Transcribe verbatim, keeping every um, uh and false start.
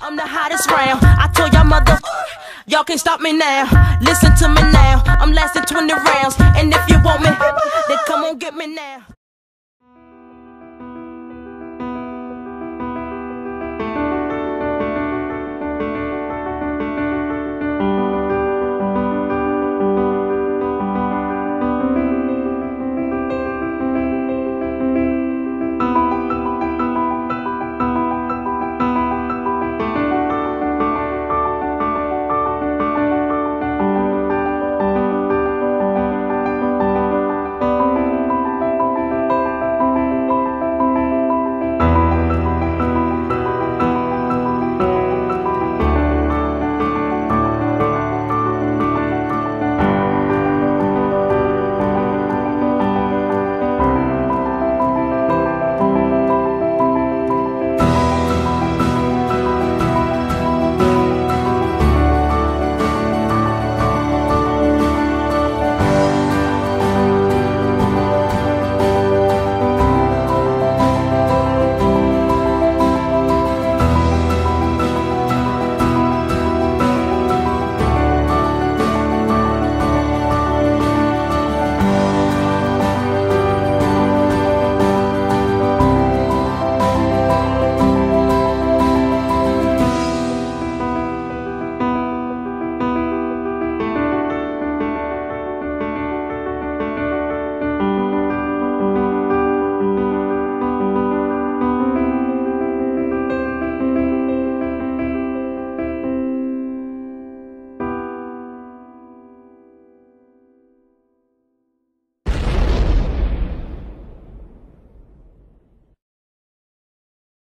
I'm the hottest round. I told y'all mother, y'all can't stop me now. Listen to me now. I'm lasting twenty rounds, and if you want me, then come on get me now.